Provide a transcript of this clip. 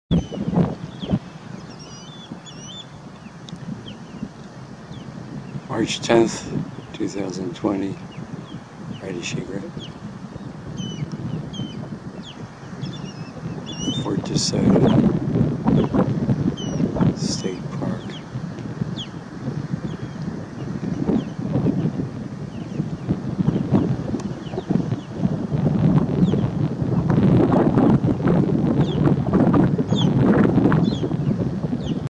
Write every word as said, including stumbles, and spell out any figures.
March tenth, two thousand twenty, Reddish Egret, Fort Soto.